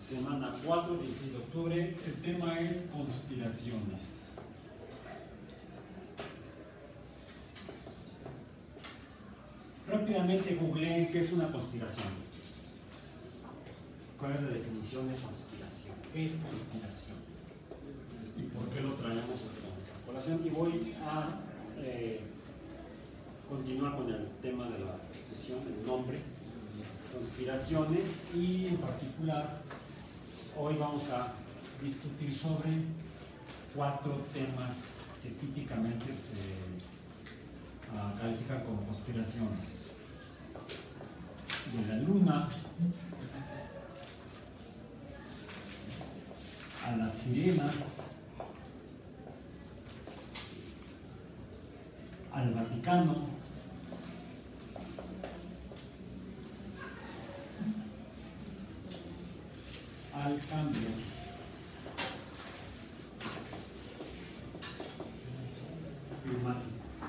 semana 4, 16 de octubre. El tema es conspiraciones. Rápidamente googleé qué es una conspiración. ¿Cuál es la definición de conspiración? ¿Qué es conspiración? ¿Y por qué lo traemos a colación? Y voy a continuar con el tema de la sesión, el nombre, conspiraciones, y en particular hoy vamos a discutir sobre 4 temas que típicamente se califican como conspiraciones. De la luna a las sirenas, al Vaticano, al cambio climático.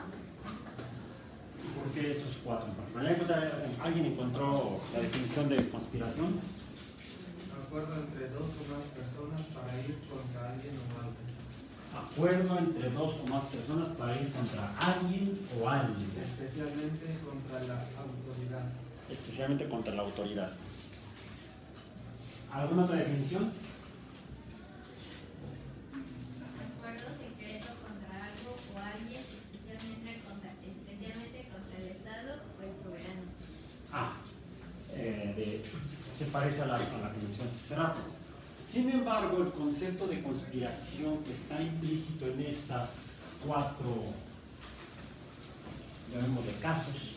¿Por qué esos 4 en particular? ¿Alguien encontró la definición de conspiración? Acuerdo entre 2 o más personas para ir contra alguien o algo. Acuerdo entre 2 o más personas para ir contra alguien o alguien. Especialmente contra la autoridad. Especialmente contra la autoridad. ¿Alguna otra definición? Acuerdo secreto contra algo o alguien, especialmente contra el Estado o el soberano. Se parece a la que mencionaste hace rato. Sin embargo, el concepto de conspiración que está implícito en estas 4, llamémosle, casos,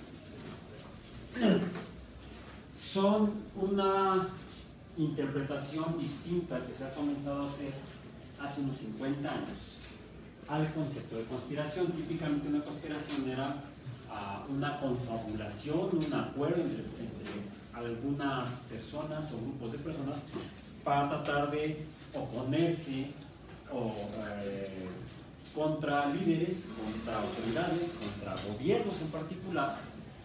son una interpretación distinta que se ha comenzado a hacer hace unos 50 años al concepto de conspiración. Típicamente una conspiración era una confabulación, un acuerdo entre algunas personas o grupos de personas para tratar de oponerse contra líderes, contra autoridades, contra gobiernos en particular.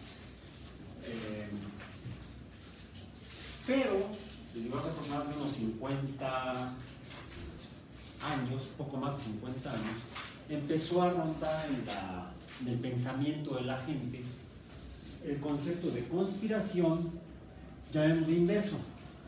Pero desde hace aproximadamente unos 50 años, poco más de 50 años, empezó a rondar en el pensamiento de la gente el concepto de conspiración, llamémosle inverso,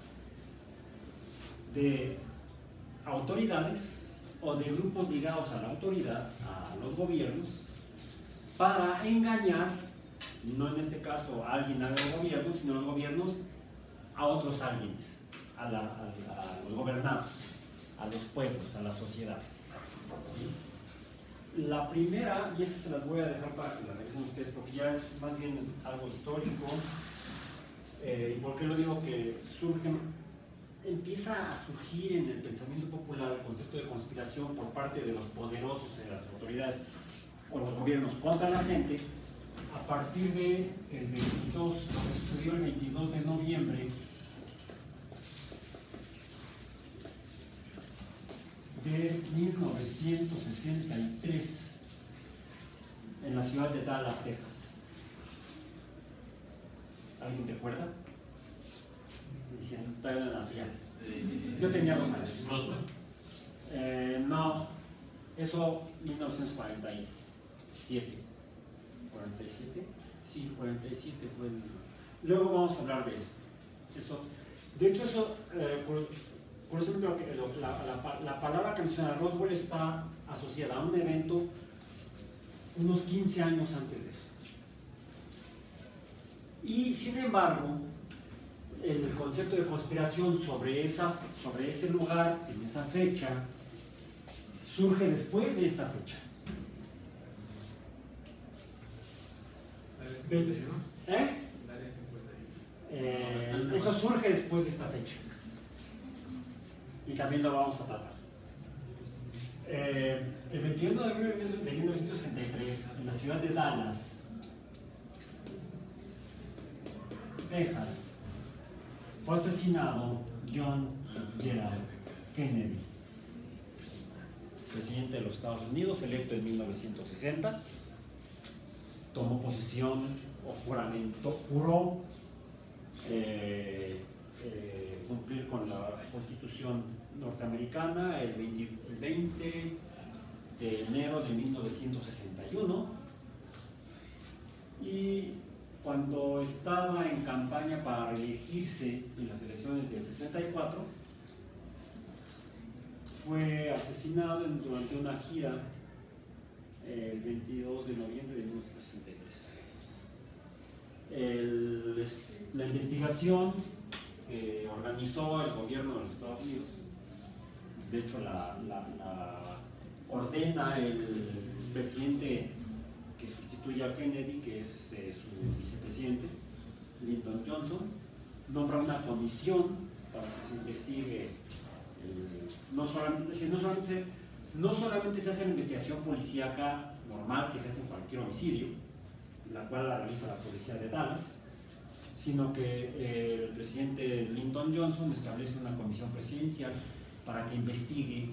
de autoridades o de grupos ligados a la autoridad, a los gobiernos, para engañar, no en este caso a alguien a los gobiernos, sino a los gobiernos a otros alguienes, a los gobernados, a los pueblos, a las sociedades. La primera, y esa se las voy a dejar para que la revisen ustedes, porque ya es más bien algo histórico. ¿Y por qué lo digo? Que empieza a surgir en el pensamiento popular el concepto de conspiración por parte de los poderosos, de las autoridades o los gobiernos contra la gente, a partir de el 22, lo que sucedió el 22 de noviembre de 1963 en la ciudad de Dallas, Texas. ¿Alguien te acuerda? Decían, todavía no nacías. Yo tenía 2 años. No, eso 1947. ¿47? Sí, 47 fue el... Luego vamos a hablar de eso. De hecho, eso, curiosamente, la palabra que menciona Roswell está asociada a un evento unos 15 años antes de eso. Y sin embargo, el concepto de conspiración sobre ese lugar, en esa fecha, surge después de esta fecha. Eso surge después de esta fecha. Y también lo vamos a tratar. El 21 de abril de 1963, en la ciudad de Dallas, Texas, fue asesinado John Fitzgerald Kennedy, presidente de los Estados Unidos, electo en 1960. Tomó posesión o juró cumplir con Constitución norteamericana el 20 de enero de 1961, y cuando estaba en campaña para reelegirse en las elecciones del 64, fue asesinado durante una gira el 22 de noviembre de 1963. La investigación que organizó el gobierno de los Estados Unidos, de hecho la ordena el presidente que sustituye a Kennedy, que es su vicepresidente, Lyndon Johnson, nombra una comisión para que se investigue. No solamente se hace la investigación policíaca normal que se hace en cualquier homicidio, la cual la realiza la policía de Dallas, sino que el presidente Lyndon Johnson establece una comisión presidencial para que investigue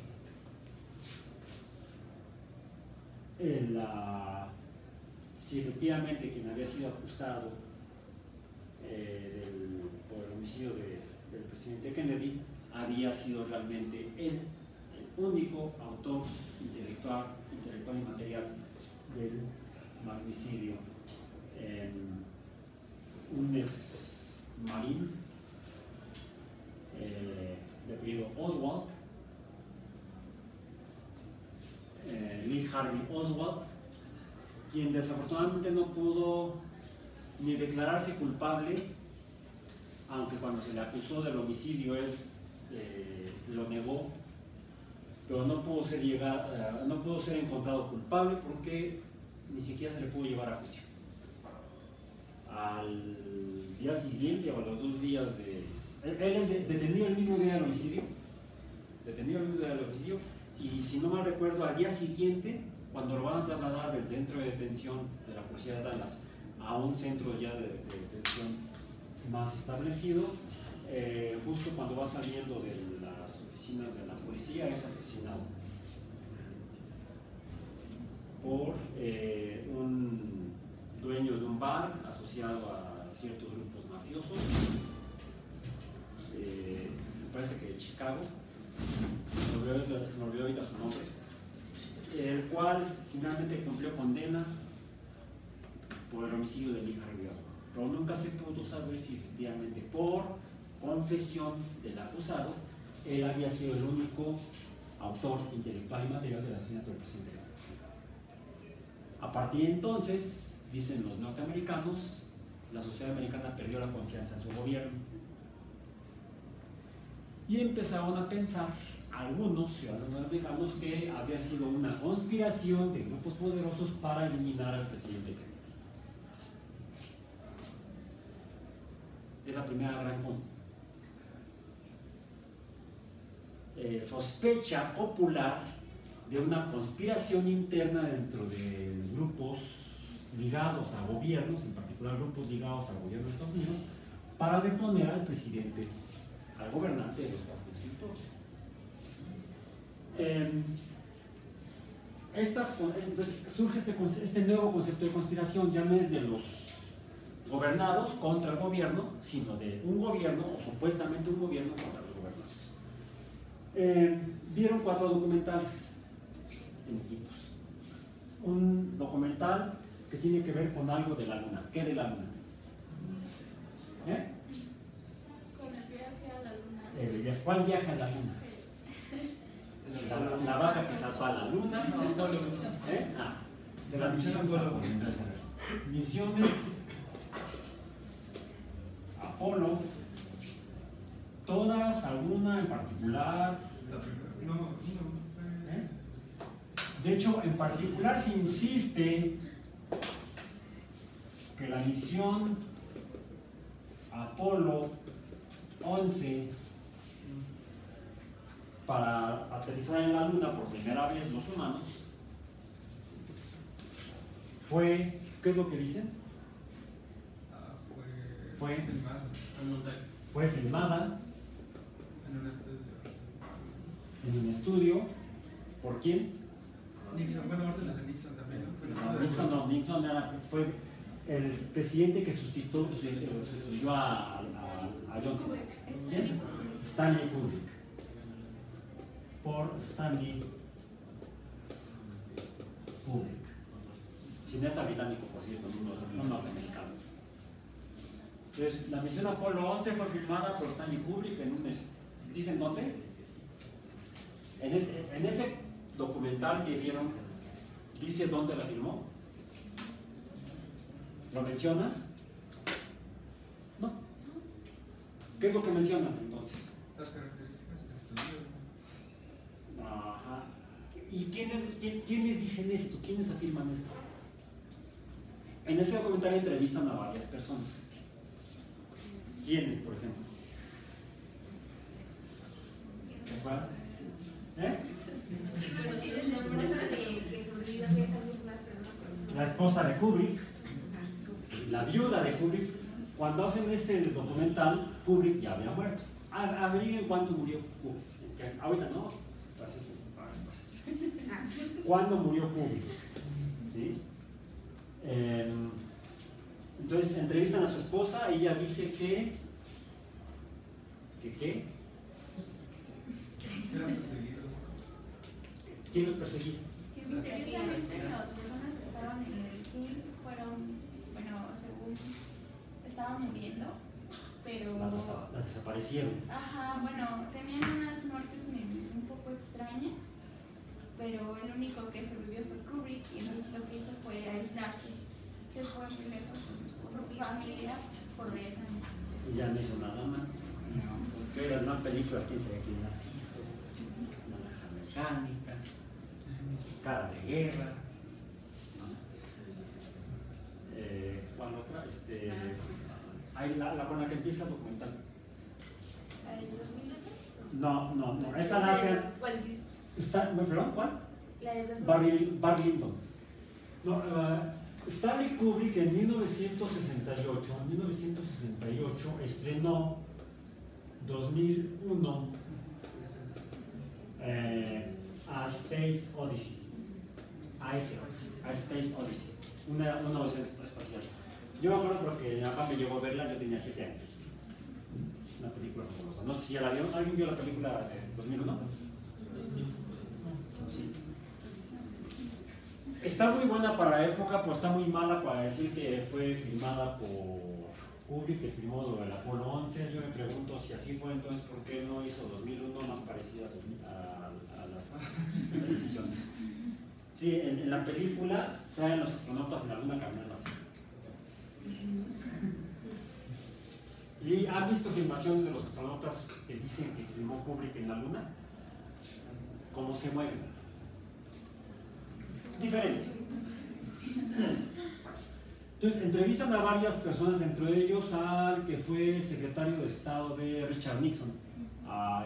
si efectivamente quien había sido acusado por el homicidio del presidente Kennedy había sido realmente el único autor intelectual y material del magnicidio. Un ex marín de apellido Oswald, Lee Harvey Oswald, quien desafortunadamente no pudo ni declararse culpable, aunque cuando se le acusó del homicidio él lo negó, pero no pudo ser encontrado culpable porque ni siquiera se le pudo llevar a juicio. Al día siguiente o a los 2 días él es detenido el mismo día del homicidio, y si no mal recuerdo, al día siguiente, cuando lo van a trasladar del centro de detención de la policía de Dallas a un centro ya de detención más establecido, justo cuando va saliendo de las oficinas de la policía, es asesinado por un dueño de un bar asociado a ciertos grupos mafiosos, me parece que de Chicago, se me olvidó ahorita su nombre, el cual finalmente cumplió condena por el homicidio de Lee Harvey Oswald, pero nunca se pudo saber si efectivamente por confesión del acusado él había sido el único autor intelectual y material del asesinato del presidente. A partir de entonces, dicen los norteamericanos, la sociedad americana perdió la confianza en su gobierno y empezaron a pensar algunos ciudadanos americanos que había sido una conspiración de grupos poderosos para eliminar al presidente Kennedy. Es la primera gran sospecha popular de una conspiración interna dentro de grupos ligados a gobiernos, en particular grupos ligados al gobierno de Estados Unidos, para deponer al presidente, al gobernante de los Estados Unidos. Entonces surge este nuevo concepto de conspiración, ya no es de los gobernados contra el gobierno, sino de un gobierno, o supuestamente un gobierno contra los gobernados. Vieron 4 documentales en equipos. Un documental que tiene que ver con algo de la luna. ¿Qué de la luna? Con el viaje a la luna. ¿Cuál viaje a la luna? La vaca que saltó a la luna. De las misiones Apolo. Misiones Apolo, todas, alguna en particular. De hecho, en particular se insiste que la misión Apolo 11 para aterrizar en la luna por primera vez los humanos fue, ¿qué es lo que dicen? Fue filmada en un estudio. ¿Por quién? Nixon, bueno, órdenes de Nixon también, ¿no? Nixon fue el presidente que sustituyó a Johnson. ¿Quién? Stanley Kubrick. Por Stanley Kubrick. Cineasta británico, por cierto, no norteamericano. Entonces, la misión Apolo 11 fue filmada por Stanley Kubrick en un mes. ¿Dicen dónde? En ese documental que vieron, ¿dice dónde la filmó? ¿Lo menciona? No. ¿Qué es lo que mencionan entonces? Las características del estudio. Ajá. ¿Y quiénes dicen esto? ¿Quiénes afirman esto? En ese documental entrevistan a varias personas. ¿Quiénes, por ejemplo? ¿Eh? La esposa de Kubrick, la viuda de Kubrick. Cuando hacen este documental, Kubrick ya había muerto. Averigüen cuándo murió Kubrick. Ahorita no. Pues. ¿Cuándo murió Kubrick? ¿Sí? Entonces entrevistan a su esposa, ella dice que ¿qué? Eran perseguidos. ¿Quién los perseguía? Que misteriosamente las personas que estaban en el film fueron, bueno, según estaban muriendo, pero... Las desaparecieron. Ajá, bueno, tenían unas muertes un poco extrañas, pero el único que sobrevivió fue Kubrick y entonces lo que hizo fue aislarse. Se fue muy lejos con su esposa, su familia, por esa. Y ya no hizo nada más. Que las más películas, quién sabe quién las hizo. Naranja Mecánica, Cara de Guerra. ¿Cuál otra? Hay la con la que empieza el documental. ¿La del 2008? No, esa la hace. ¿Perdón? ¿Cuál? La de 2008. Barry Lyndon. No, Stanley Kubrick en 1968 estrenó 2001 A Space Odyssey. A Space Odyssey. Una odisea espacial. Yo me acuerdo porque mi papá me llevó a verla, yo tenía 7 años. Una película famosa. No sé si ya la vieron. ¿Alguien vio la película de 2001? Sí. Está muy buena para la época, pero está muy mala para decir que fue filmada por Kubrick, que filmó lo del Apolo 11. Yo me pregunto si así fue, entonces, ¿por qué no hizo 2001 más parecida a las televisiones? Sí, en la película salen los astronautas en la luna caminando así. ¿Y han visto filmaciones de los astronautas que dicen que filmó Kubrick en la luna? ¿Cómo se mueven? Diferente. Entonces, entrevistan a varias personas, dentro de ellos al que fue secretario de Estado de Richard Nixon, a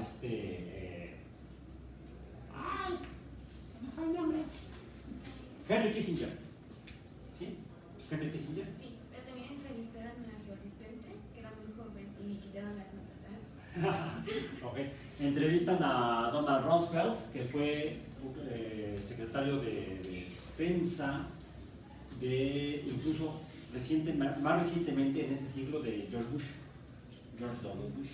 Henry Kissinger. ¿Sí? Henry Kissinger. Sí, pero también entrevistaron a su asistente, que era muy joven, y quitaron las notas, ¿sabes? Okay. Entrevistan a Donald Rumsfeld, que fue secretario de Defensa incluso más recientemente en este siglo de George W. Bush.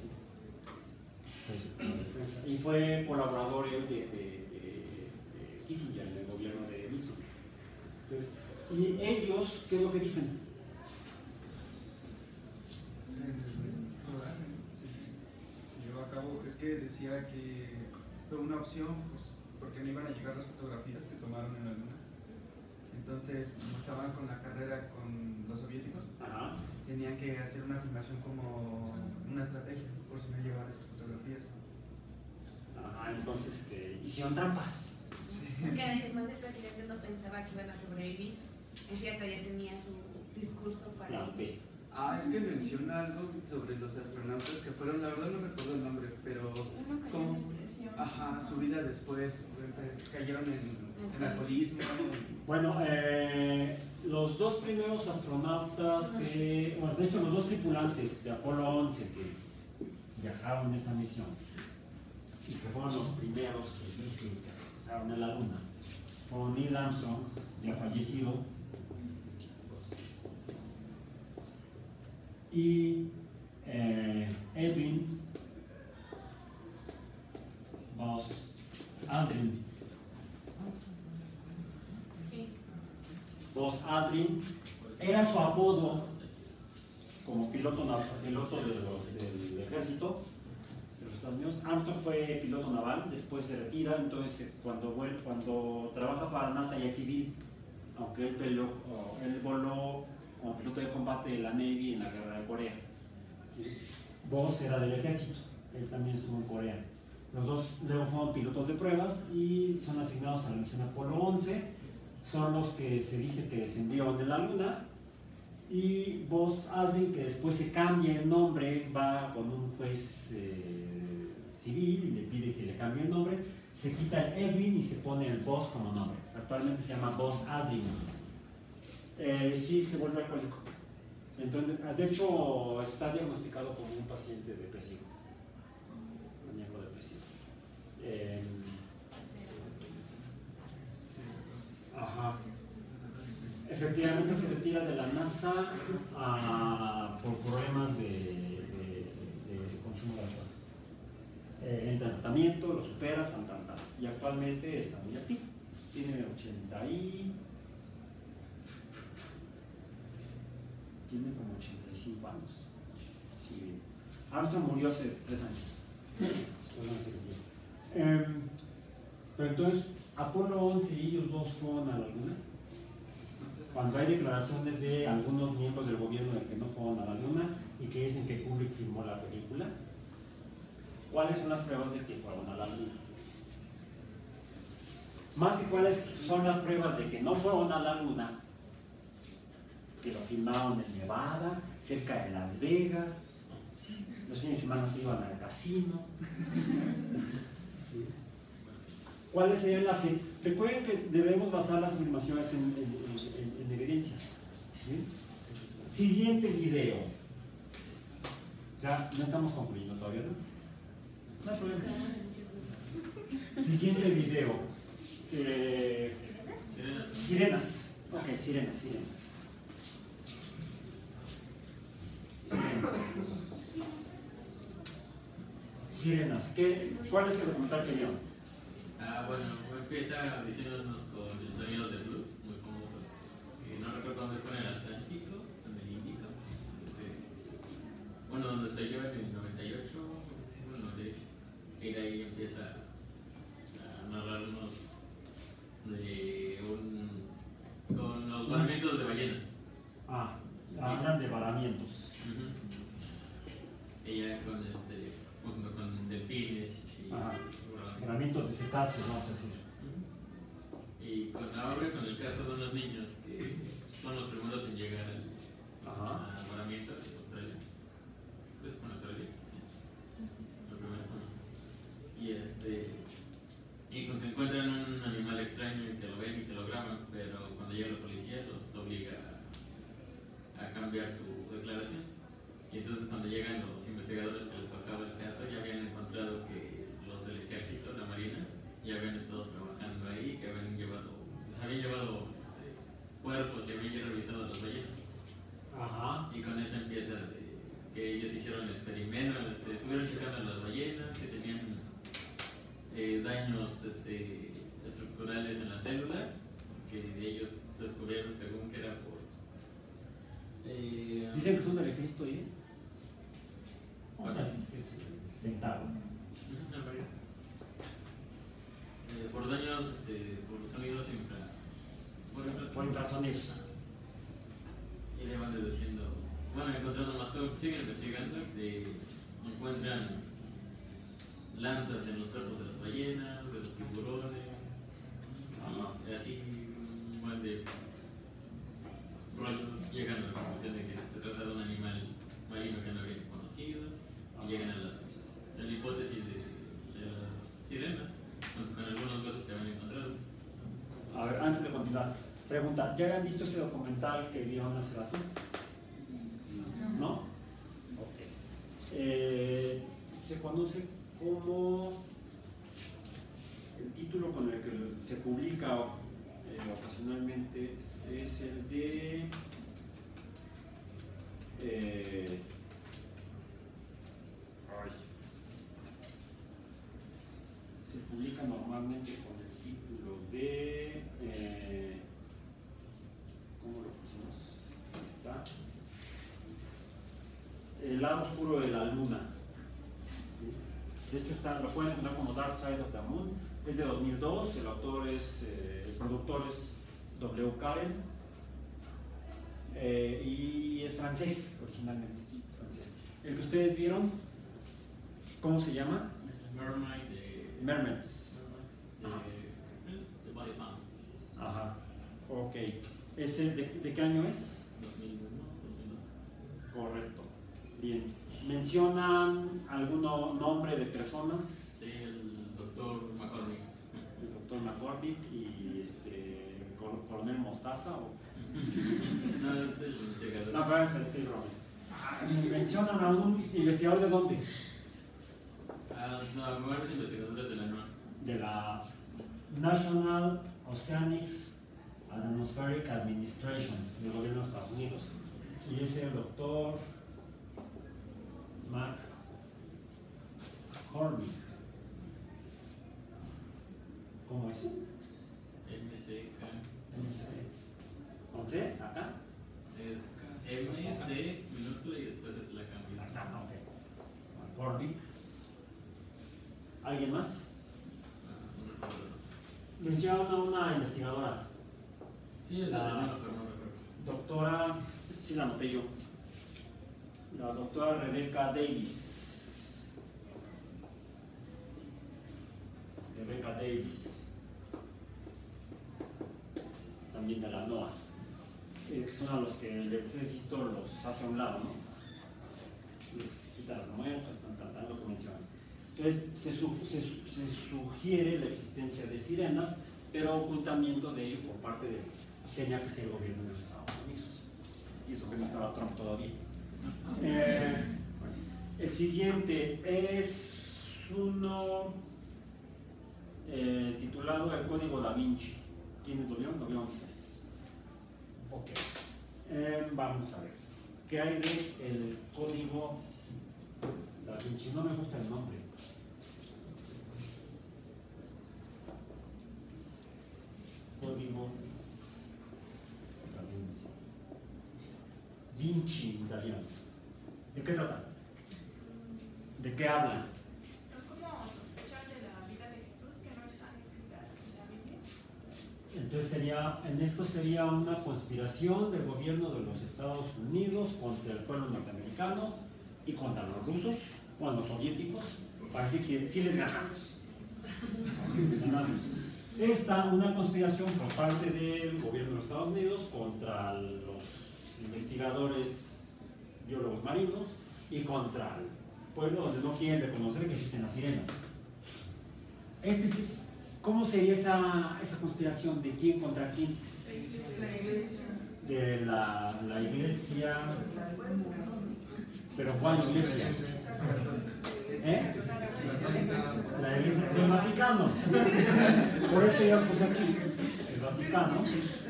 Y fue colaborador de Kissinger en el gobierno de Nixon. Entonces, ¿y ellos qué es lo que dicen? Se llevó a cabo, es que decía que fue una opción, pues, porque no iban a llegar las fotografías que tomaron en la luna. Entonces, como estaban con la carrera con los soviéticos, Ajá. tenían que hacer una filmación como una estrategia, por si no llegaban esas fotografías. Ajá, entonces hicieron trampa. Sí. Porque además el presidente no pensaba que iban a sobrevivir, es que hasta ya tenía su discurso para Claro, ellos. Es que menciona algo sobre los astronautas que fueron, la verdad no recuerdo el nombre, pero Uno cayó como, en depresión. su vida después, cayeron en alcoholismo. Bueno, los dos primeros astronautas de hecho los dos tripulantes de Apolo 11 que viajaron en esa misión y que fueron los primeros que dicen que aterrizaron en la luna fueron Neil Armstrong, ya fallecido, y Edwin Buzz Aldrin. Era su apodo como piloto del ejército de los Estados Unidos. Armstrong fue piloto naval, después se retira, entonces cuando trabaja para NASA ya es civil, aunque él voló como piloto de combate de la Navy en la guerra de Corea. Buzz era del ejército, él también estuvo en Corea. Los dos luego fueron pilotos de pruebas y son asignados a la misión Apolo 11. Son los que se dice que descendieron de la Luna. Y Buzz Aldrin, que después se cambia el nombre, va con un juez civil y le pide que le cambie el nombre. Se quita el Edwin y se pone el Buzz como nombre. Actualmente se llama Buzz Aldrin. Sí, se vuelve alcohólico. Entonces, de hecho, está diagnosticado como un paciente depresivo. Maníaco depresivo. Ajá. Efectivamente se retira de la NASA por problemas de consumo de alcohol. Entra en tratamiento, lo supera, y actualmente está muy activo. Tiene 80 y... Tiene como 85 años. Sí. Armstrong murió hace 3 años. Pero entonces, Apolo 11 y ellos dos fueron a la Luna. Cuando hay declaraciones de algunos miembros del gobierno de que no fueron a la Luna y que dicen que Kubrick filmó la película, ¿cuáles son las pruebas de que fueron a la Luna? Más que cuáles son las pruebas de que no fueron a la Luna, que lo filmaron en Nevada, cerca de Las Vegas, los fines de semana se iban al casino. ¿Cuáles serían las... Recuerden que debemos basar las afirmaciones en evidencias. ¿Sí? Siguiente video. O sea, no estamos concluyendo todavía, ¿no? No hay problema. Siguiente video. Sirenas. Ok, sirenas. Sirenas. ¿Cuál es el documental que vieron? Bueno, empieza diciéndonos con el sonido de Blue, muy famoso. No recuerdo dónde fue, en el Atlántico, en el Índico. Bueno, donde estoy yo en el 98, en el 98. Y de ahí empieza a narrarnos con los varamientos de ballenas. Hablan de varamientos. Ella junto con delfines y varamientos de cetáceos, vamos a decir. Y ahora con el caso de unos niños que son los primeros en llegar al varamiento en Australia. ¿Pues fue en Australia? Sí. Lo primero. Y con que encuentran un animal extraño y que lo ven y que lo graban, pero cuando llega la policía los obliga a cambiar su declaración. Y entonces cuando llegan los investigadores que les tocaba el caso, ya habían encontrado que los del ejército, la marina, ya habían estado trabajando ahí, que habían llevado cuerpos y habían ya revisado las ballenas. Y con eso empieza que ellos hicieron el experimento, estuvieron checando las ballenas, que tenían daños estructurales en las células, que ellos descubrieron según que era por... Dicen que son del ejército y es... O sea, es Pentágono. Por daños, por sonidos por infrasonidos. Y le van deduciendo, encontrando más cosas, siguen investigando, encuentran lanzas en los cuerpos de las ballenas, de los tiburones, y así un buen de rollos, llegan a la conclusión de que se trata de un animal marino que no habían conocido, y llegan a la hipótesis de las sirenas, con algunos huesos que habían encontrado. A ver, antes de continuar, pregunta, ¿ya habían visto ese documental que vieron hace rato? ¿No? Ok. Se conoce como... El título con el que se publica ocasionalmente es el de... se publica normalmente con el título de... el lado oscuro de la luna. ¿Sí? De hecho lo pueden encontrar como Dark Side of the Moon. Es de 2002, el autor es, el productor es W. Karen y es francés originalmente. Es francés. El que ustedes vieron, ¿cómo se llama? Mermaid de... Mermaids. De Body Found. Ajá, ok. ¿Ese de qué año es? 2001, 2002. Correcto. Bien. ¿Mencionan algún nombre de personas? Sí, el doctor McCormick. El doctor McCormick y Coronel Mostaza. ¿O? No, es el investigador. No, pero es Steve Robin. ¿Mencionan a un investigador de dónde? No, varios investigadores de la NOAA. De la National Oceanics and Atmospheric Administration del gobierno de Estados Unidos. Y es el doctor McCormick. ¿Cómo es? MCK. ¿Con C? ¿Acá? Es MC minúscula y después es la cambio. Acá, ok. McCormick. ¿Alguien más? No recuerdo. Mencionaron a una investigadora. Sí, es la de NOAA, pero no recuerdo. Doctora, sí la anoté yo. La doctora Rebecca Davis. Rebecca Davis. También de la NOAA. Que son a los que el ejército los hace a un lado, ¿no? Les quita las muestras, lo que mencionan. Entonces se sugiere la existencia de sirenas, pero ocultamiento de ello por parte de tenía que ser el gobierno de los Estados Unidos. Y eso que no estaba Trump todavía. El siguiente es uno titulado El Código Da Vinci. ¿Quiénes lo vieron? ¿Lo vieron ustedes? Ok. Vamos a ver. ¿Qué hay de el Código Da Vinci? No me gusta el nombre. Código Da Vinci. Vinci en italiano. ¿De qué trata? ¿De qué habla? Son como sospechas de la vida de Jesús que no están escritas en la Biblia. Entonces esto sería una conspiración del gobierno de los Estados Unidos contra el pueblo norteamericano y contra los rusos, o los soviéticos, para decir que sí les ganamos. Una conspiración por parte del gobierno de los Estados Unidos contra los investigadores biólogos marinos y contra el pueblo donde no quieren reconocer que existen las sirenas. ¿Cómo sería esa conspiración? ¿De quién contra quién? De la iglesia. ¿Pero cuál iglesia? La iglesia del Vaticano. Por eso ya puse aquí el Vaticano.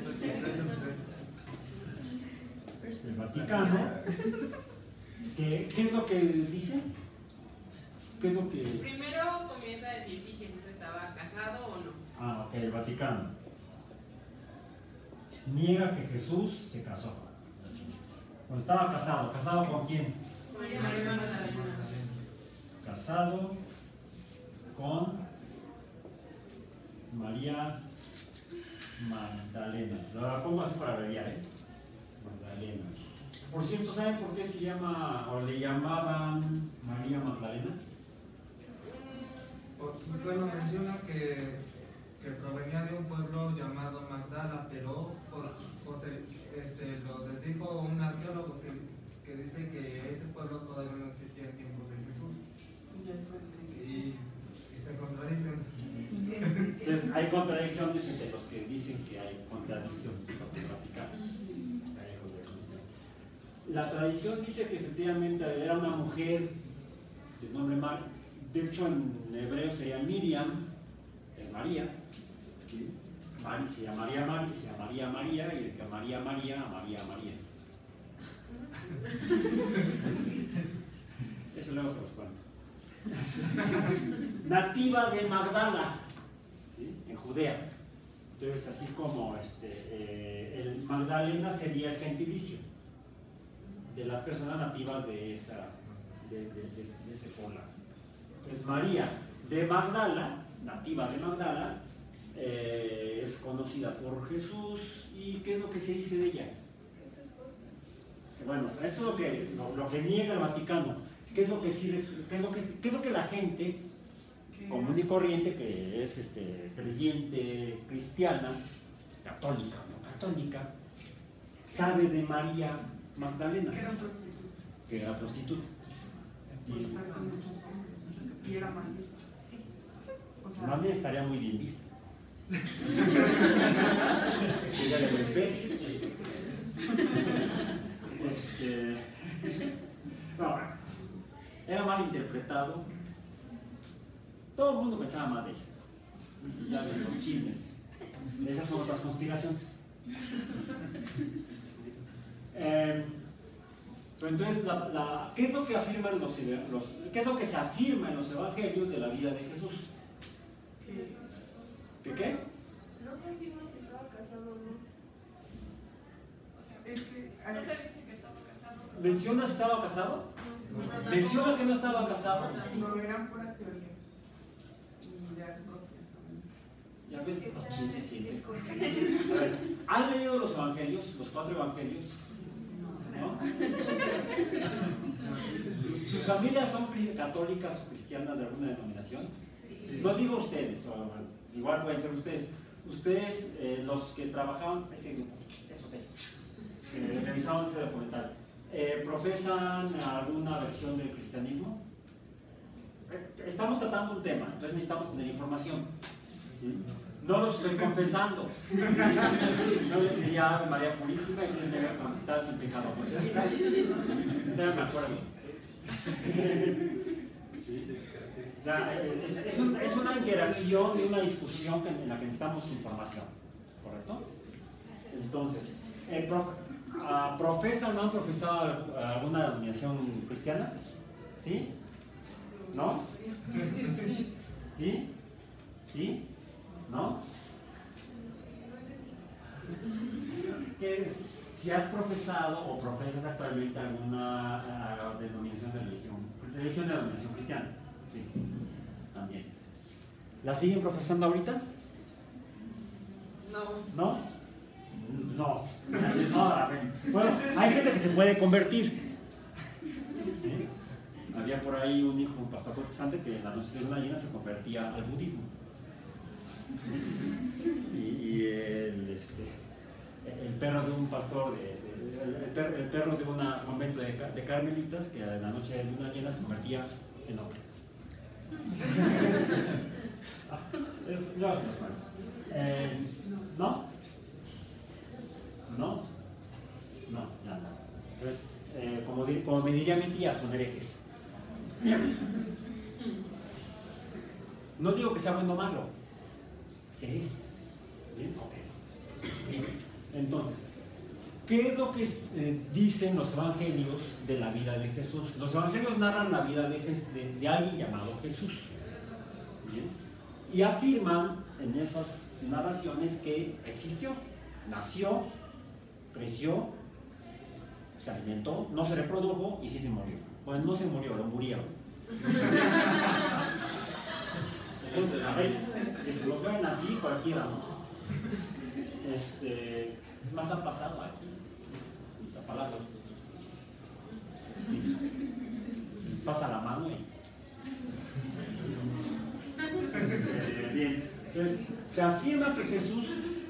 El Vaticano. ¿Qué es lo que dice? ¿Qué es lo que...? Primero comienza a decir si Jesús estaba casado o no. Ah, ok, el Vaticano. Niega que Jesús se casó. Cuando estaba casado, ¿casado con quién? María Magdalena. Casado con María Magdalena. Lo pongo así para abreviar, ¿eh? Magdalena. Por cierto, ¿saben por qué se llama o le llamaban María Magdalena? Bueno, menciona que provenía de un pueblo llamado Magdala, pero lo les dijo un arqueólogo que dice que ese pueblo todavía no existía en tiempos de Jesús. Y se contradicen. Entonces, hay contradicciones entre los que dicen que hay contradicción con el Vaticano. La tradición dice que efectivamente era una mujer de nombre María. De hecho, en hebreo sería Miriam, es María. ¿Sí? Se llamaría María, y el que María, María. Eso luego se los cuento. Nativa de Magdala, ¿sí? En Judea. Entonces, así como el Magdalena sería el gentilicio de las personas nativas de esa de ese poblado. Entonces María de Magdala, nativa de Magdala, es conocida por Jesús. ¿Y qué es lo que se dice de ella? Bueno, esto es lo que niega el Vaticano. ¿Qué es lo que sirve? ¿Qué es lo que la gente común y corriente, que es creyente, cristiana, católica, no católica, sabe de María Magdalena? Que era prostituta. Y era maestra. O sea, Más bien estaría muy bien vista. Ella le golpeé. No, era mal interpretado. Todo el mundo pensaba mal de ella. Ya ven los chismes. Esas son otras conspiraciones. Pero entonces, ¿qué es lo que afirman qué es lo que se afirma en los evangelios de la vida de Jesús? ¿Qué? No se afirma si estaba casado o no. es que No se dice que estaba casado. ¿Menciona si estaba casado? ¿Menciona que no estaba casado? no eran puras teorías. Y ya se copian también. Ya ves los chismes simples. A ver, ¿han leído los evangelios, los 4 evangelios? ¿No? ¿Sus familias son católicas o cristianas de alguna denominación? Sí. No digo ustedes, igual pueden ser ustedes. Ustedes, los que trabajaban, ese grupo, esos 6, revisaban ese documental, ¿profesan alguna versión del cristianismo? Estamos tratando un tema, entonces necesitamos tener información. No los estoy confesando. No les diría María Purísima y ustedes deben contestar sin pecado concebida. Ya me acuerdo. O sea, es una interacción y una discusión en la que necesitamos información, ¿correcto? Entonces, ¿profesan o no han profesado alguna denominación cristiana? ¿Sí? ¿No? ¿Sí? ¿Sí? ¿No? Si has profesado o profesas actualmente alguna denominación de religión de denominación cristiana. Sí, también. ¿La siguen profesando ahorita? No. ¿No? No. No, a ver. Bueno, hay gente que se puede convertir. ¿Sí? Había por ahí un hijo, un pastor protestante, que en la noche de luna llena se convertía al budismo. Y el perro de un pastor, el perro de un convento de carmelitas, que en la noche de luna llena se convertía en hombre. ¿No? ¿No? No, ya no. Entonces, como me diría mi tía, son herejes. No digo que sea bueno o malo. Se es. ¿Bien? Ok. Entonces, ¿qué es lo que dicen los evangelios de la vida de Jesús? Los evangelios narran la vida de alguien llamado Jesús. ¿Bien? Y afirman en esas narraciones que existió, nació, creció, se alimentó, no se reprodujo y sí se murió. Bueno, no se murió, lo murieron. A ver, que se los vean así cualquiera, ¿no? Es más, ha pasado aquí esta palabra. Sí. Se les pasa la mano y... bien, entonces se afirma que Jesús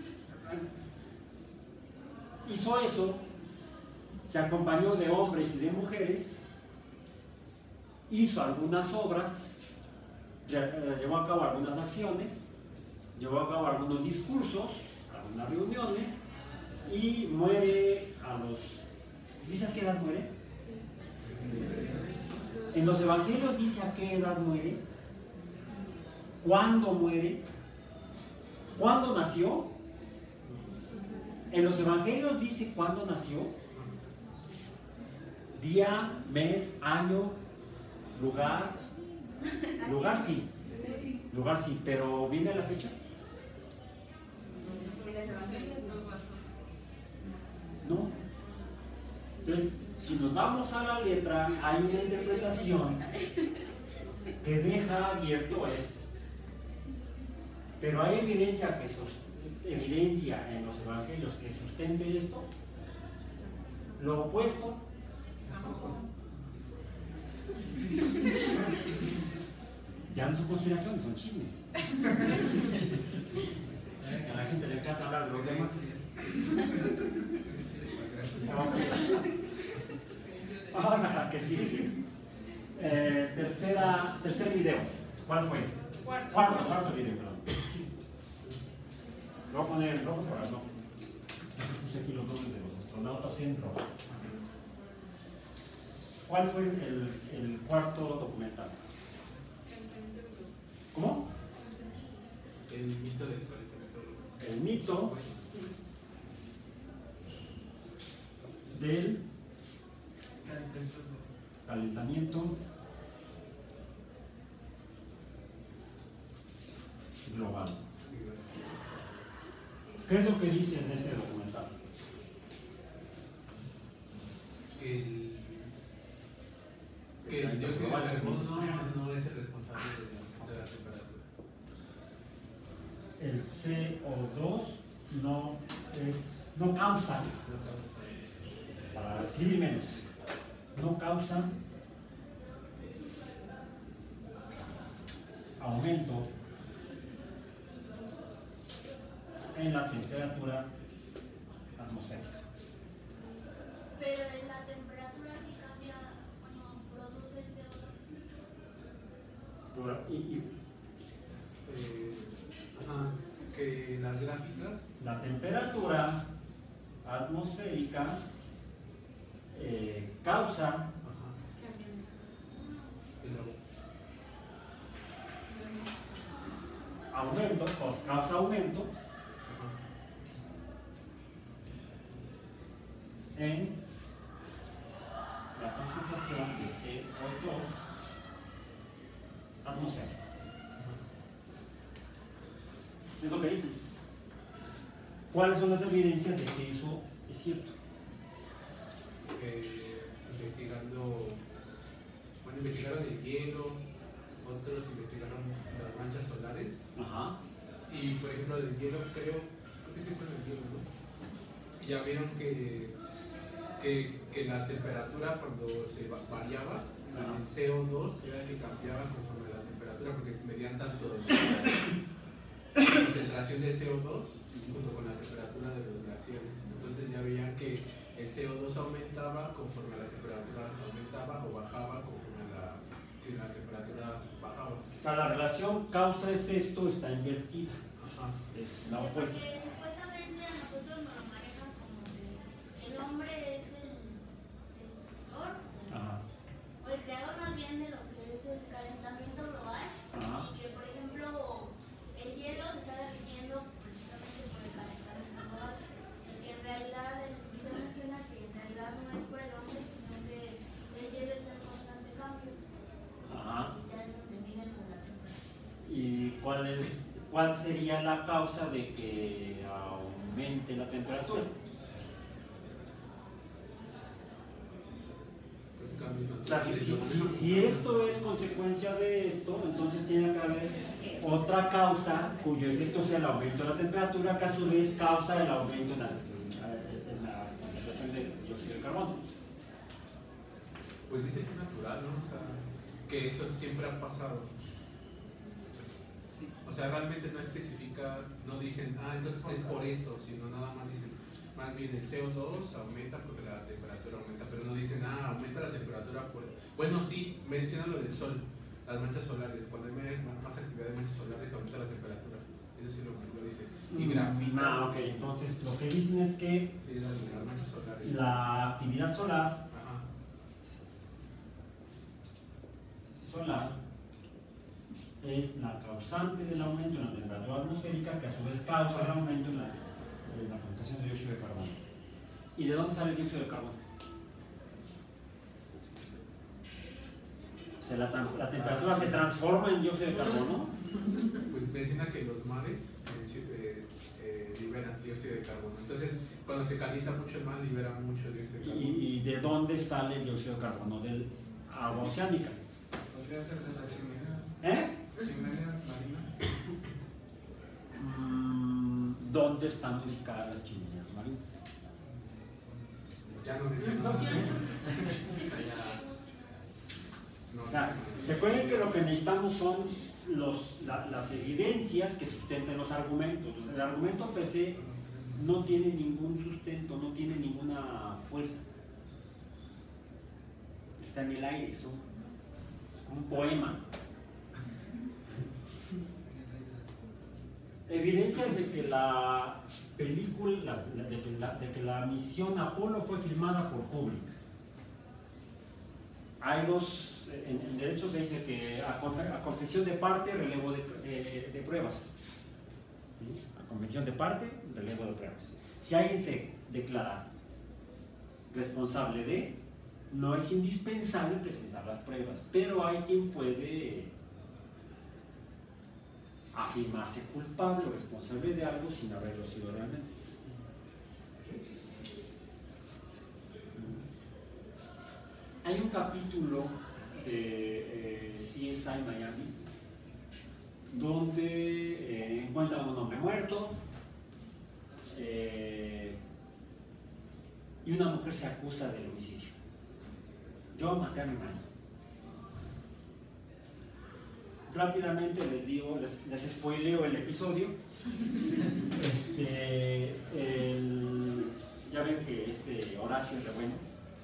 hizo eso, se acompañó de hombres y de mujeres, hizo algunas obras, llevó a cabo algunas acciones, llevó a cabo algunos discursos, algunas reuniones, y muere a los... ¿Dice a qué edad muere? En los evangelios dice a qué edad muere, cuándo muere, cuándo nació. En los evangelios dice cuándo nació, día, mes, año, lugar. Lugar sí, pero ¿viene la fecha? No. Entonces, Si nos vamos a la letra, hay una interpretación que deja abierto esto. Pero hay evidencia en los evangelios que sustente esto. Lo opuesto. Ya no son conspiraciones, son chismes. A la gente le encanta hablar de los demás. Vamos a dejar que sigue. Tercer video. ¿Cuál fue? Cuarto video, perdón. Lo voy a poner en rojo para no. Puse aquí los nombres de los astronautas en rojo. ¿Cuál fue el cuarto documental? ¿Cómo? El mito del calentamiento. El mito del calentamiento global. ¿Qué es lo que dice en ese documental? Que el dióxido de carbono no es el responsable de la temperatura. El CO2 no causa, para escribir menos, no causa aumento en la temperatura atmosférica. Pero en la temperatura sí cambia cuando produce el CO2. Que las gráficas. La temperatura atmosférica causa aumento, causa aumento en la concentración de CO2 atmosférica. Es lo que dicen. ¿Cuáles son las evidencias de que eso es cierto? Investigaron el hielo, otros investigaron las manchas solares. Ajá. Y por ejemplo, del hielo, creo que sí fue el hielo, ¿no? Y ya vieron que la temperatura cuando se variaba, el CO2 era el que cambiaba conforme a la temperatura, porque medían tanto la concentración de CO2 junto con la temperatura de los glaciares. Entonces ya veían que el CO2 aumentaba conforme la temperatura aumentaba o bajaba conforme si la temperatura bajaba. O sea, la relación causa-efecto está invertida. Ajá. Es la opuesta. Porque supuestamente a nosotros nos lo manejan como que el hombre es el destructor, o el creador más bien de lo que es el calentamiento global. Ajá. Y que, por ejemplo, el hielo se está derritiendo precisamente por el calentamiento global. Y que en realidad el video menciona que en realidad no es por el hombre, sino que el hielo está en constante cambio. Ajá. Y ya es donde miden la temperatura. ¿Y cuál sería la causa de que aumente la temperatura? O sea, si esto es consecuencia de esto, entonces tiene que haber otra causa cuyo efecto sea el aumento de la temperatura, que a su vez causa el aumento en la concentración de dióxido de carbono. Pues dice que es natural, ¿no? O sea, que eso siempre ha pasado. Sí. O sea, realmente no especifica, no dicen, entonces es por esto, sino nada más dicen, más bien el CO2 aumenta porque la temperatura aumenta, pero no dicen, aumenta la temperatura por... Bueno, sí, mencionan lo del sol, las manchas solares, cuando hay más actividad de manchas solares aumenta la temperatura, eso sí lo dice. Y grafita. Ok, entonces lo que dicen es que sí, las manchas solares. La actividad solar es la causante del aumento en la temperatura atmosférica, que a su vez causa el aumento en la concentración de dióxido de carbono. ¿Y de dónde sale el dióxido de carbono? O sea, la temperatura se transforma en dióxido de carbono. Pues menciona que los mares liberan dióxido de carbono. Entonces, cuando se calienta mucho el mar, libera mucho dióxido de carbono. ¿Y de dónde sale el dióxido de carbono? Del agua oceánica. Podría ser de la chimenea. Chimeneas marinas. ¿Dónde están ubicadas las chimeneas marinas? Ya no mencionamos. Recuerden que lo que necesitamos son las evidencias que sustenten los argumentos. El argumento per se no tiene ningún sustento, no tiene ninguna fuerza. Está en el aire, es un poema. Evidencias de que la película, de que la misión Apolo fue filmada por Kubrick. Hay dos, en derecho se dice que a confesión de parte, relevo de pruebas. ¿Sí? A confesión de parte, relevo de pruebas. Si alguien se declara responsable de, no es indispensable presentar las pruebas, pero hay quien puede afirmarse culpable o responsable de algo sin haberlo sido realmente. Hay un capítulo de CSI Miami donde encuentran a un hombre muerto y una mujer se acusa del homicidio. Yo maté a mi marido. Rápidamente les digo, les spoileo el episodio. Ya ven que Horacio es re bueno.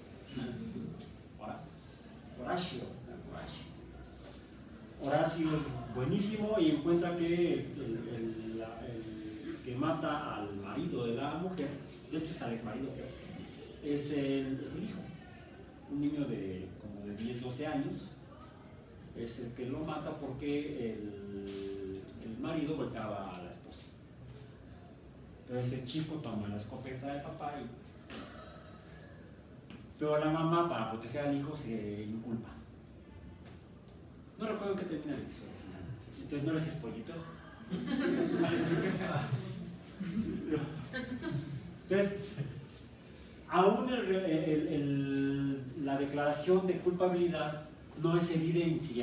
Horacio es buenísimo y encuentra que el que mata al marido de la mujer, de hecho es al ex marido, es el hijo, un niño de como de 10, 12 años. Es el que lo mata porque el marido golpeaba a la esposa. Entonces el chico toma la escopeta del papá pero la mamá, para proteger al hijo, se inculpa. No recuerdo que termina el episodio finalmente. Entonces no les spoilito. Entonces, aún la declaración de culpabilidad no es evidencia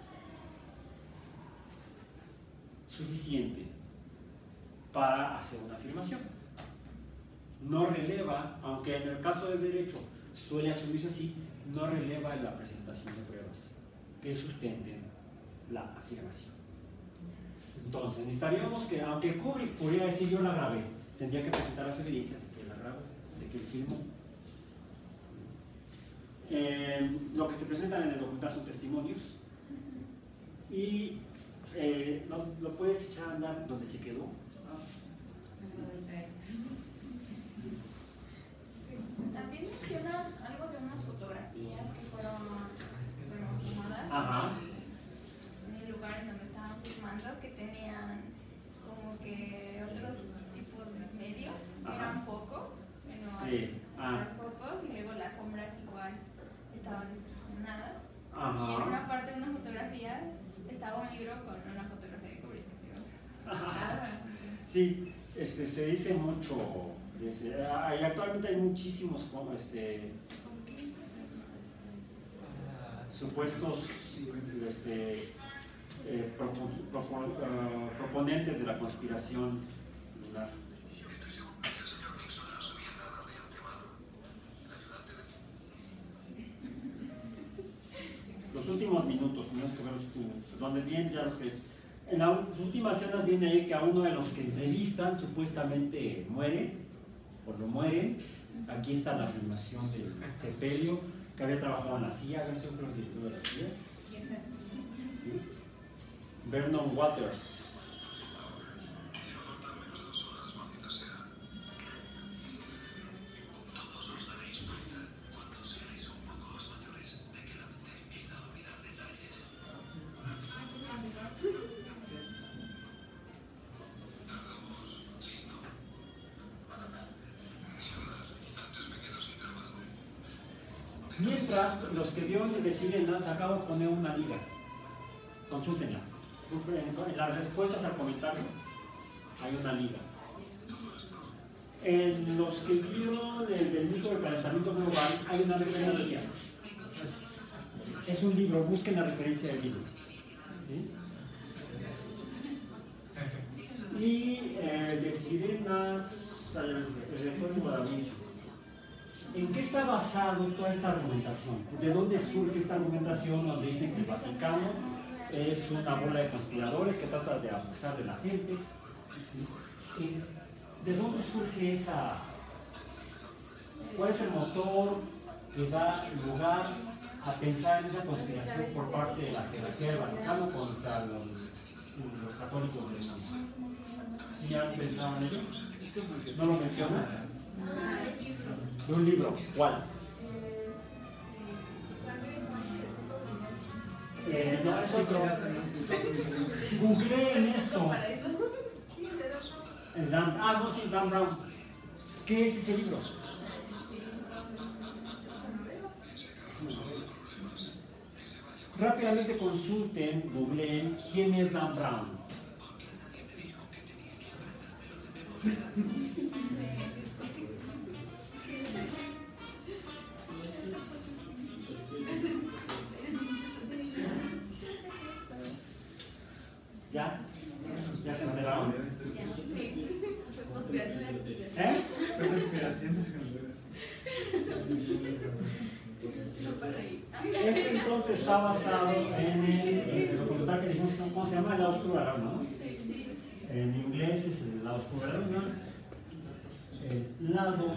suficiente para hacer una afirmación. No releva, aunque en el caso del derecho suele asumirse así, no releva en la presentación de pruebas que sustenten la afirmación. Entonces, necesitaríamos que, aunque Kubrick pudiera decir yo la grabé, tendría que presentar las evidencias de que la grabó, de que él filmó. Lo que se presentan en el documental son testimonios y lo puedes echar a andar donde se quedó. También menciona algo de unas fotografías que fueron tomadas en el lugar en donde estaban filmando, que tenían como que otros tipos de medios, que eran focos, eran focos y luego las sombras igual estaban distorsionadas. Y en una parte de una fotografía estaba un libro con una fotografía de Kubrick. Sí, se dice mucho. Actualmente hay muchísimos supuestos proponentes de la conspiración lunar. Estoy seguro que el señor Nixon no sabía nada de antemano. El ayudante de... Los últimos minutos, tenemos que ver los últimos minutos, donde vienen ya los créditos. En las últimas escenas viene ahí que a uno de los que entrevistan supuestamente muere, o lo mueren. Aquí está la afirmación del sepelio, que había trabajado en la CIA, había sido el director de la CIA. ¿Sí? Vernon Waters. Hicieron faltar menos de 2 horas, maldita sea. Todos os daréis cuenta, cuando seáis un poco más mayores, de que la mente empieza a olvidar detalles. Tardamos, listo. Antes me quedo sin trabajo. Mientras, los que vieron deciden, acabo de poner una liga. Consúltenla. En las respuestas al comentario hay una liga. En los que vieron el mito del calentamiento global hay una referencia. Es un libro, busquen la referencia del libro. ¿Sí? Y de Sirenas al Código Da Vinci. ¿En qué está basado toda esta argumentación? ¿De dónde surge esta argumentación donde dicen que el Vaticano es una bola de conspiradores que trata de abusar de la gente? ¿De dónde surge esa? ¿Cuál es el motor que da lugar a pensar en esa conspiración por parte de la jerarquía del Vaticano contra los católicos del mundo? ¿Sí han pensado en ello? ¿No lo menciona? De un libro, ¿cuál? No, es otro. Googleen esto. No, sí, Dan Brown. ¿Qué es ese libro? Rápidamente consulten, googleen quién es Dan Brown. ¿Ya? ¿Ya se enteraron? Sí. ¿Eh? Este entonces está basado en el documental que dijimos, ¿cómo se llama? El lado oscuro de la luna, ¿no? En inglés es el lado oscuro de la luna. El lado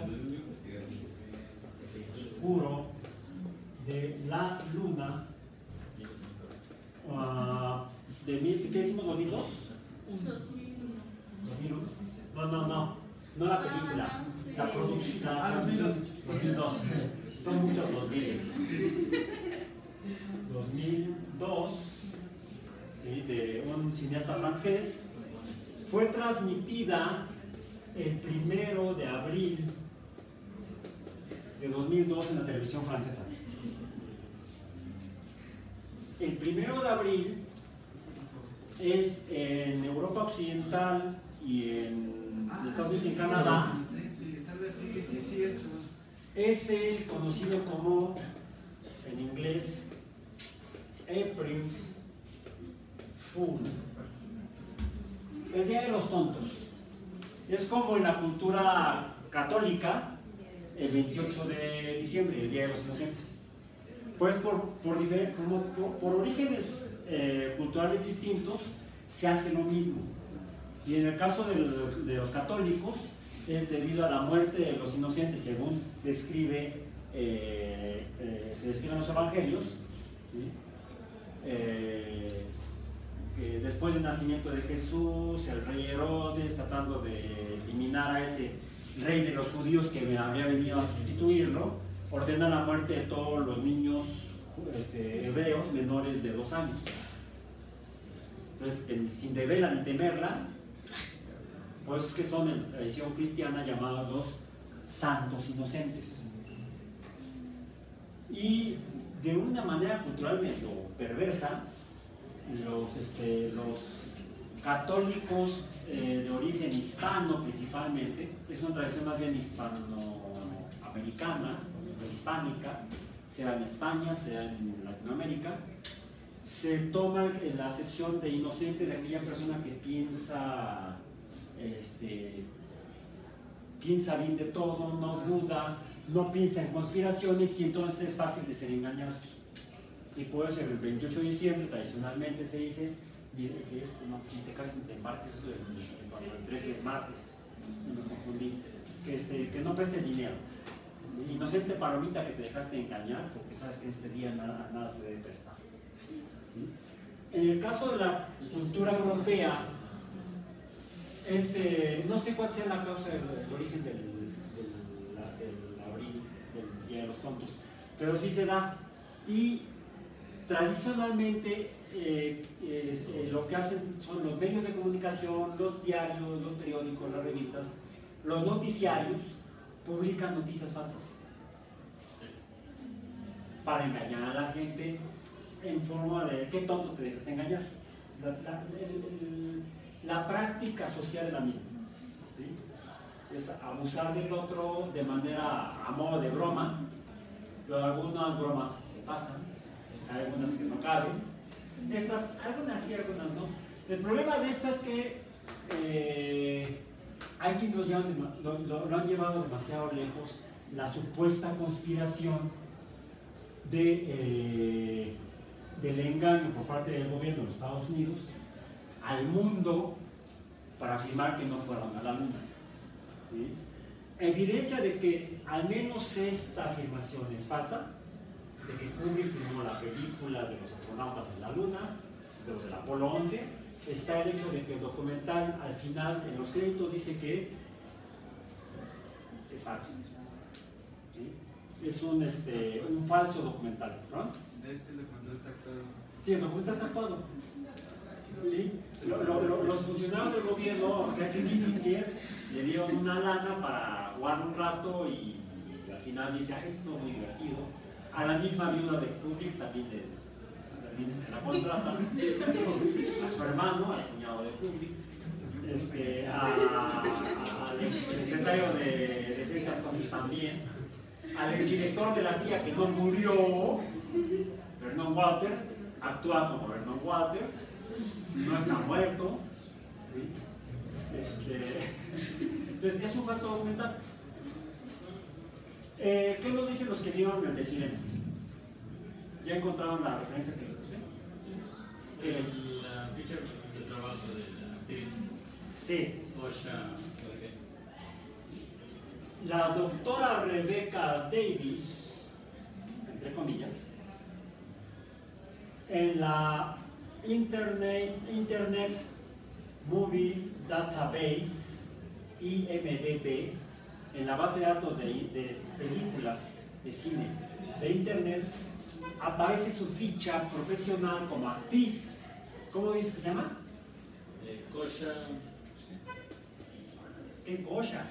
oscuro de la luna. ¿Qué dijimos? ¿2002? 2001. No la película, la producción. 2002. Son muchos 2000. 2002, ¿sí? De un cineasta francés. Fue transmitida el 1 de abril de 2002 en la televisión francesa. El 1 de abril es en Europa Occidental y en Estados Unidos y en Canadá. Es el conocido como, en inglés, April's Fool. El Día de los Tontos. Es como en la cultura católica, el 28 de diciembre, el Día de los Inocentes. Pues por orígenes culturales distintos se hace lo mismo. Y en el caso de los católicos es debido a la muerte de los inocentes, según se describen los evangelios, ¿sí? Que después del nacimiento de Jesús, el rey Herodes, tratando de eliminar a ese rey de los judíos que había venido a sustituirlo, ordena la muerte de todos los niños hebreos menores de 2 años. Entonces, sin deberla ni temerla, por eso es que son en tradición cristiana llamados los santos inocentes. Y de una manera cultural medio perversa, los católicos de origen hispano principalmente, es una tradición más bien hispanoamericana o hispánica, sea en España, sea en Latinoamérica, se toma la acepción de inocente de aquella persona que piensa bien de todo, no duda, no piensa en conspiraciones y entonces es fácil de ser engañado. Y por eso el 28 de diciembre tradicionalmente se dice que no te cases ni te embarques, cuando el 13 es martes, no me confundí, que no prestes dinero. Inocente palomita que te dejaste engañar porque sabes que este día nada se debe prestar. ¿Sí? En el caso de la cultura europea, no sé cuál sea la causa del origen del abril, del Día de los Tontos, pero sí se da. Y tradicionalmente lo que hacen son los medios de comunicación, los diarios, los periódicos, las revistas, los noticiarios publican noticias falsas para engañar a la gente en forma de qué tonto te dejaste engañar. La práctica social es la misma, ¿sí? es abusar del otro de manera a modo de broma, pero algunas bromas se pasan, hay algunas que no caben, estas, algunas sí, algunas no. El problema de estas es que hay quienes lo han llevado demasiado lejos, la supuesta conspiración del engaño por parte del gobierno de los Estados Unidos al mundo para afirmar que no fueron a la luna. ¿Sí? Evidencia de que al menos esta afirmación es falsa, de que Kubrick filmó la película de los astronautas en la luna, de los del Apolo 11, está el hecho de que el documental al final en los créditos dice que es falso. ¿Sí? Es un falso documental, ¿no? El documental está actuado. Sí, el documental está actuado. ¿Sí? Los funcionarios del gobierno, Henry Kissinger, le dieron una lana para jugar un rato y al final dice, esto es muy divertido. A la misma viuda de Kubrick también la contratan, a su hermano, al cuñado de Kubrick, al exsecretario de Defensa también, al exdirector de la CIA que no murió, Vernon Walters, actúa como Vernon Walters, no está muerto. Entonces es un falso documental. ¿Qué nos dicen los que vieron el de Sirenas? ¿Ya encontraron la referencia que les puse? ¿Qué es? La ficha de trabajo de la actriz. Sí. Kosha. La doctora Rebecca Davis, entre comillas, en la Internet Movie Database, IMDb, en la base de datos de películas de cine de Internet, aparece su ficha profesional como actriz. ¿Cómo dice que se llama? Kosha. ¿Qué Kosha?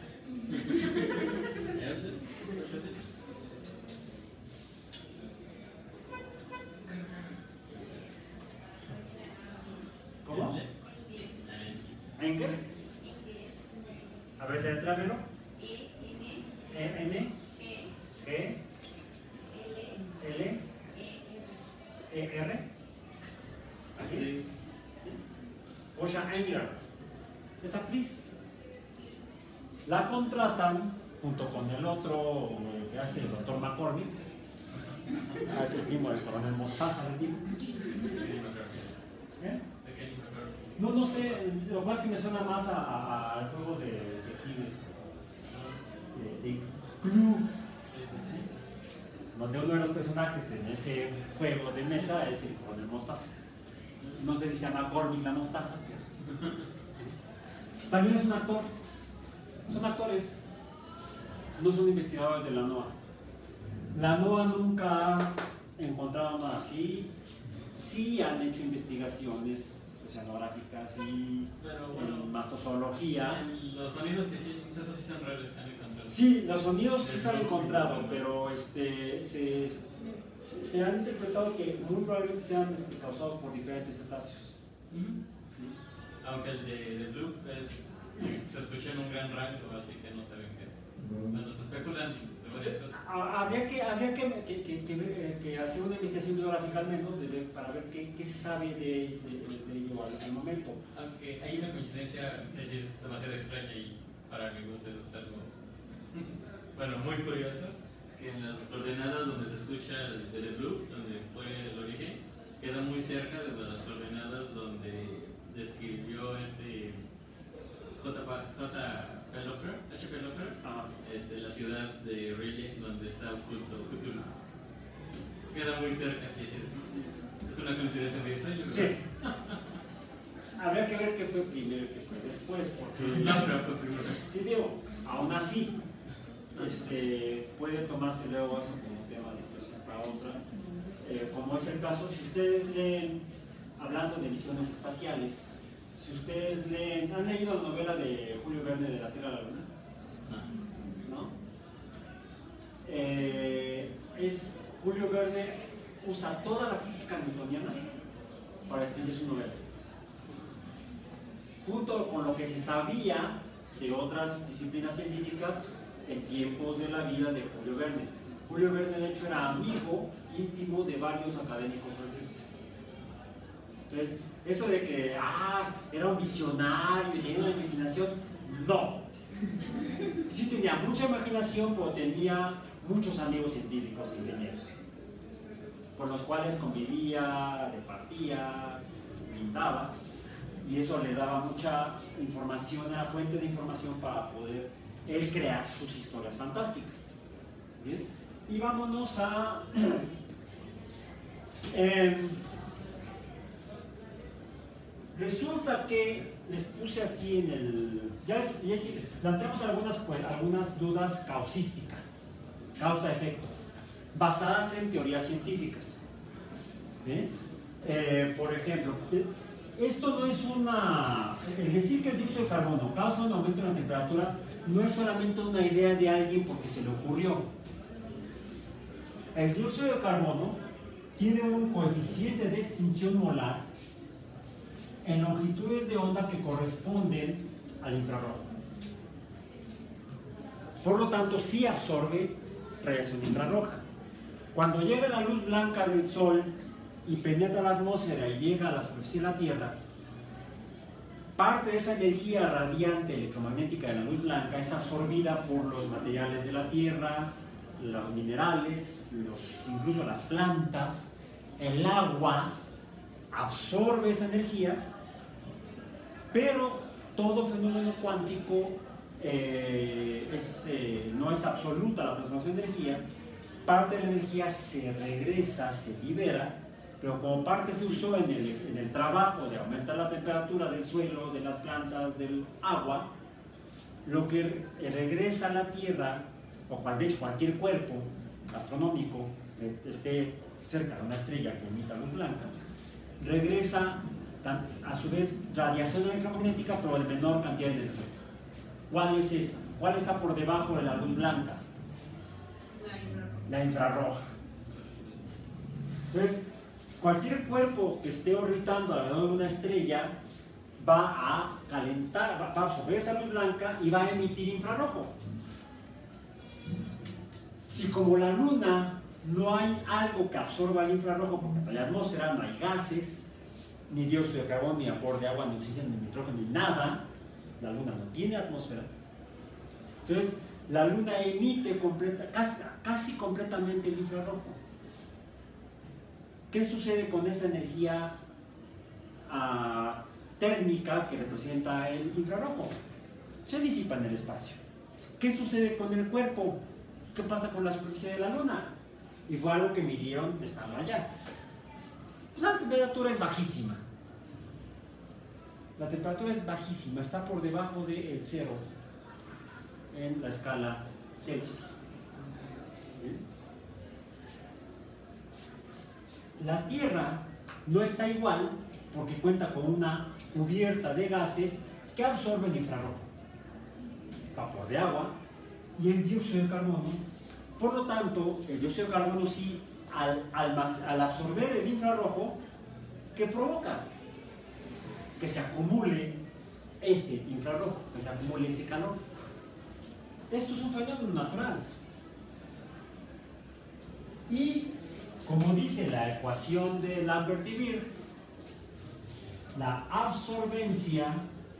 ¿Cómo? Engels. A ver, letrámelo. N G L E R. Así. Kosha Engler. Es actriz. La contratan junto con el otro que hace el doctor McCormick. Es el primo del coronel Mostaza, les digo. ¿Eh? No sé, lo más que me suena más al juego de detectives de Clue, donde uno de los personajes en ese juego de mesa es el coronel Mostaza. No sé si se llama McCormick la Mostaza. También es un actor. Son actores, no son investigadores de la NOAA. La NOAA nunca ha encontrado nada así. Sí han hecho investigaciones oceanográficas y en mastozoología. Los sonidos que sí, esos sí son reales que han encontrado. Sí, los sonidos sí se han encontrado, pero se han interpretado que muy probablemente sean causados por diferentes cetáceos. ¿Sí? Aunque el de Blue se escucha en un gran rango, así que no saben qué es. Bueno, se especulan. Habría que hacer una investigación bibliográfica al menos para ver qué se sabe de ello al momento. Aunque hay una coincidencia que sí es demasiado extraña y para mi gusto es algo muy curioso, que en las coordenadas donde se escucha el de Blue, donde fue el origen, queda muy cerca de las coordenadas donde describió H.P. Lovecraft, la ciudad de Riley, donde está oculto Cthulhu. Queda muy cerca, es una coincidencia muy extraña. Sí. Habría que ver qué fue primero y qué fue después, porque Lovecraft fue primero. Sí, digo, aún así, puede tomarse luego eso como tema de discusión para otra. Como es el caso, si ustedes leen, hablando de misiones espaciales, si ustedes leen, ¿han leído la novela de Julio Verne de La Tierra a la Luna? ¿No? Julio Verne usa toda la física newtoniana para escribir su novela. Junto con lo que se sabía de otras disciplinas científicas en tiempos de la vida de Julio Verne. Julio Verne, de hecho, era amigo íntimo de varios académicos franceses. Entonces, eso de que era un visionario y tenía una imaginación, no. Sí tenía mucha imaginación, pero tenía muchos amigos científicos e ingenieros, con los cuales convivía, departía, brindaba, y eso le daba mucha información, era fuente de información para poder él crear sus historias fantásticas. ¿Bien? Y vámonos a resulta que les puse aquí en el planteamos algunas dudas causísticas, causa-efecto, basadas en teorías científicas. ¿Bien? Por ejemplo, esto no es el decir que el dióxido de carbono causa un aumento en la temperatura no es solamente una idea de alguien porque se le ocurrió. El dióxido de carbono tiene un coeficiente de extinción molar en longitudes de onda que corresponden al infrarrojo. Por lo tanto, sí absorbe radiación infrarroja. Cuando llega la luz blanca del Sol y penetra la atmósfera y llega a la superficie de la Tierra, parte de esa energía radiante electromagnética de la luz blanca es absorbida por los materiales de la Tierra, los minerales, incluso las plantas. El agua absorbe esa energía, pero todo fenómeno cuántico no es absoluta la transformación de energía. Parte de la energía se regresa, se libera, pero como parte se usó en el trabajo de aumentar la temperatura del suelo, de las plantas, del agua, lo que regresa a la Tierra, o de hecho cualquier cuerpo astronómico que esté cerca de una estrella que emita luz blanca, regresa a su vez radiación electromagnética, pero de menor cantidad de energía. ¿Cuál es esa? ¿Cuál está por debajo de la luz blanca? La infrarroja. Entonces, cualquier cuerpo que esté orbitando alrededor de una estrella va a calentar, va a absorber esa luz blanca y va a emitir infrarrojo. Si como la Luna no hay algo que absorba el infrarrojo, porque en la atmósfera no hay gases, ni dióxido de carbono, ni vapor de agua, ni oxígeno, ni nitrógeno, ni nada, la Luna no tiene atmósfera, entonces la Luna emite casi completamente el infrarrojo. ¿Qué sucede con esa energía térmica que representa el infrarrojo? Se disipa en el espacio. ¿Qué sucede con el cuerpo? ¿Qué pasa con la superficie de la Luna? Y fue algo que midieron estando allá. Pues la temperatura es bajísima. La temperatura es bajísima, está por debajo del cero en la escala Celsius. ¿Sí? La Tierra no está igual porque cuenta con una cubierta de gases que absorben infrarrojo, vapor de agua y el dióxido de carbono. Por lo tanto, el dióxido de carbono sí, al absorber el infrarrojo, ¿qué provoca? Que se acumule ese infrarrojo, que se acumule ese calor. Esto es un fenómeno natural. Y, como dice la ecuación de Lambert y Beer, la absorbencia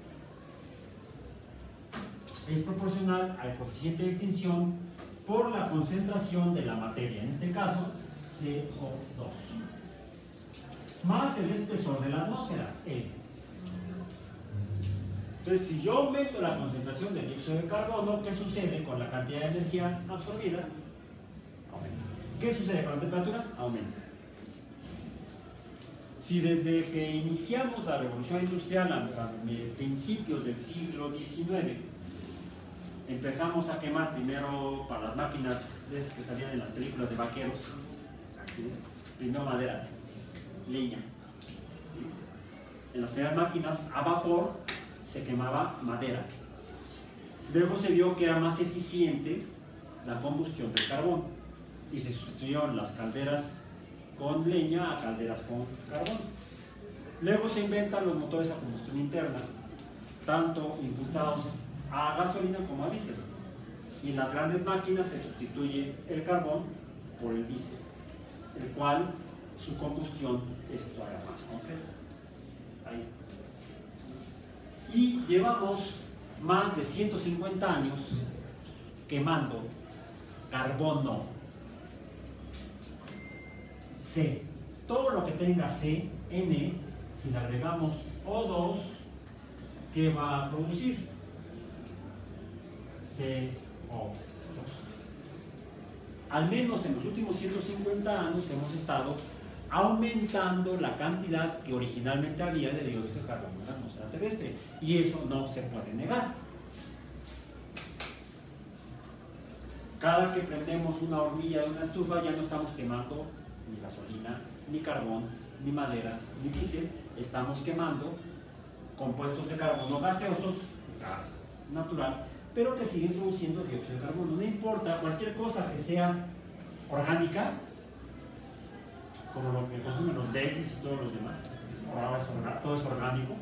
es proporcional al coeficiente de extinción por la concentración de la materia, en este caso CO2, más el espesor de la atmósfera, L. Entonces, si yo aumento la concentración de dióxido de carbono, ¿qué sucede con la cantidad de energía absorbida? Aumenta. ¿Qué sucede con la temperatura? Aumenta. Si desde que iniciamos la revolución industrial a principios del siglo XIX empezamos a quemar primero para las máquinas que salían en las películas de vaqueros, primero madera, leña. En las primeras máquinas a vapor se quemaba madera. Luego se vio que era más eficiente la combustión del carbón y se sustituyeron las calderas con leña a calderas con carbón. Luego se inventan los motores a combustión interna, tanto impulsados a gasolina como a diésel. Y en las grandes máquinas se sustituye el carbón por el diésel, el cual su combustión es todavía más completa. Ahí. Y llevamos más de 150 años quemando carbono. C. Todo lo que tenga C, N, si le agregamos O2, ¿qué va a producir? CO2. Al menos en los últimos 150 años hemos estado aumentando la cantidad que originalmente había de dióxido de carbono en la atmósfera terrestre, y eso no se puede negar. Cada que prendemos una hornilla de una estufa ya no estamos quemando ni gasolina, ni carbón, ni madera, ni diésel, estamos quemando compuestos de carbono gaseosos, gas natural, pero que siguen produciendo dióxido de carbono. No importa, cualquier cosa que sea orgánica, como lo que consumen los babies y todos los demás, ahora todo es orgánico,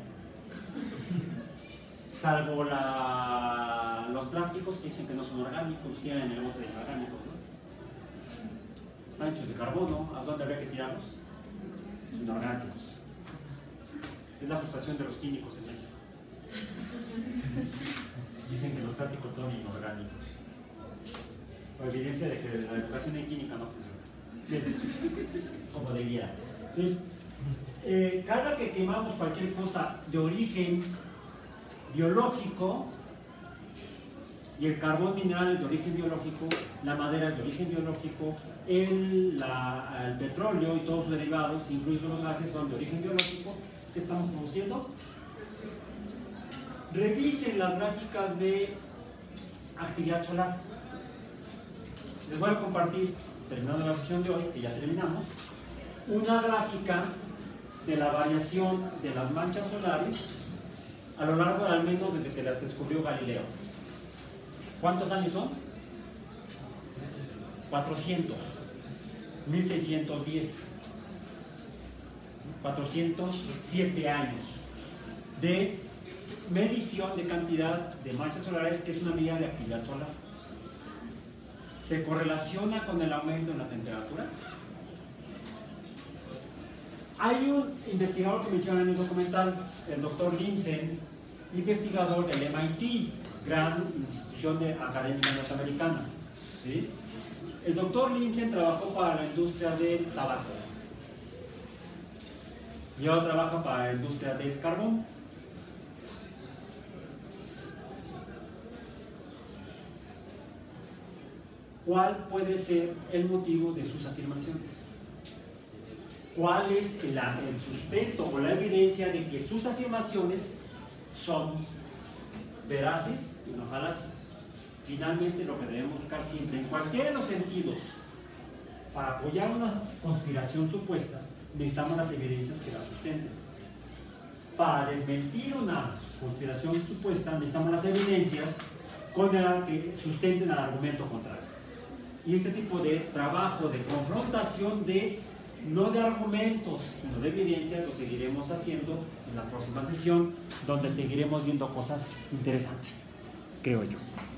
salvo los plásticos que dicen que no son orgánicos, tienen el bote de orgánicos, ¿no? Están hechos de carbono. ¿A dónde habría que tirarlos? Inorgánicos. Es la frustración de los químicos en México. Dicen que los plásticos son inorgánicos, o evidencia de que la educación en química no funciona bien, como debiera. Entonces, cada que quemamos cualquier cosa de origen biológico, y el carbón mineral es de origen biológico, la madera es de origen biológico, el petróleo y todos sus derivados, incluidos los gases, son de origen biológico, ¿qué estamos produciendo? Revisen las gráficas de actividad solar. Les voy a compartir, terminando la sesión de hoy, que ya terminamos, una gráfica de la variación de las manchas solares a lo largo de al menos desde que las descubrió Galileo. ¿Cuántos años son? 400, 1610, 407 años de medición de cantidad de manchas solares, que es una medida de actividad solar. ¿Se correlaciona con el aumento en la temperatura? Hay un investigador que menciona en el documental, el doctor Linsen, investigador del MIT, gran institución académica norteamericana, ¿sí? El doctor Linsen trabajó para la industria del tabaco y ahora trabaja para la industria del carbón. ¿Cuál puede ser el motivo de sus afirmaciones? ¿Cuál es el sustento o la evidencia de que sus afirmaciones son veraces y no falacias? Finalmente, lo que debemos buscar siempre, en cualquiera de los sentidos, para apoyar una conspiración supuesta, necesitamos las evidencias que la sustenten. Para desmentir una conspiración supuesta, necesitamos las evidencias que sustenten al argumento contrario. Y este tipo de trabajo de confrontación no de argumentos, sino de evidencias, lo seguiremos haciendo en la próxima sesión, donde seguiremos viendo cosas interesantes, creo yo.